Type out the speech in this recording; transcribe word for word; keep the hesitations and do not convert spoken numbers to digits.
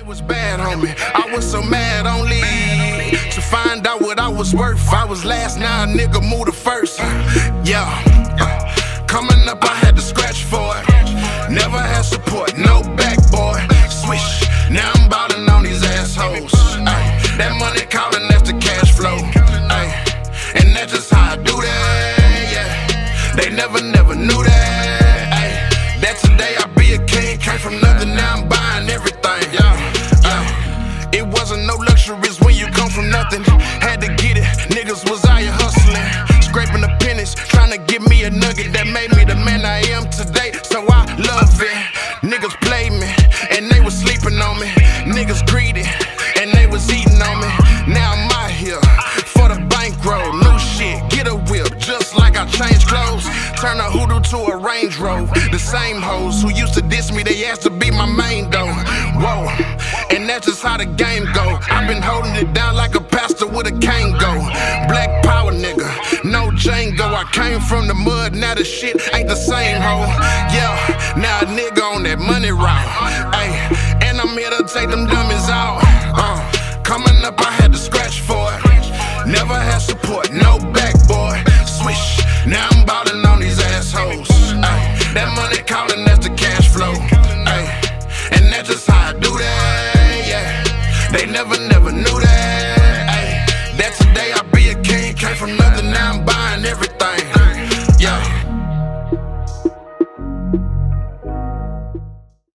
was bad, homie. I was so mad only to find out what I was worth. I was last, now a nigga moved to first. Yeah, coming up I had to scratch for it. Never had support, no back, boy. Swish, now I'm ballin' on these assholes. Ay, that money callin', that's the cash flow. Ay, and that's just how I do that. Yeah, they never, never knew that. Ay, that today I be a king, came from nothing, now I'm buying everything. Yeah, yeah. It wasn't no luxuries when you come from nothing. Had to get it, niggas was out here hustling, scraping the pennies, trying to give me a nugget that made me the man I am today. So I love it. Niggas played me, and they was sleeping on me. Niggas greedy, and they was eating on me. Now I'm out here for the bankroll. New shit, get a whip, just like I changed clothes. Turn a hoodoo to a Range Rover. The same hoes who used to diss me, they asked to be my main though. Whoa, and that's just how the game go. I've been holding it down like a pastor with a cane go. Black power nigga, no Django. I came from the mud, now the shit ain't the same hoe. Yeah, now a nigga on that money route. Ay, and I'm here to take them dummies out. Uh, coming up I had to scratch for it. Never had support, no back, boy. Swish, now I'm ballin' on these assholes. Ay, that money callin', that's the cash flow. Ay, and that's just how I do that. Yeah, they never, never knew that. Ay, that today I be a king, came from nothing, now I'm buying everything. Yeah.